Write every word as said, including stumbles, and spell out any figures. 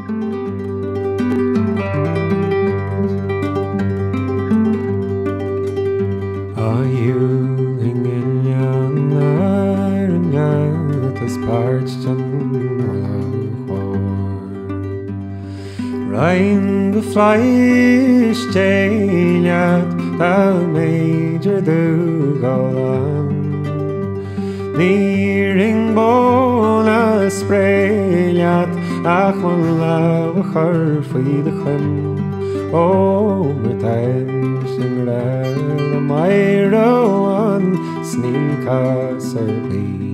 Are you hanging young iron yet as parched and Ryan the fleish tailed the major Dugalan Nearing bona sprayat Achwan love her feed him Oh but I'm singing the Myro on sneak us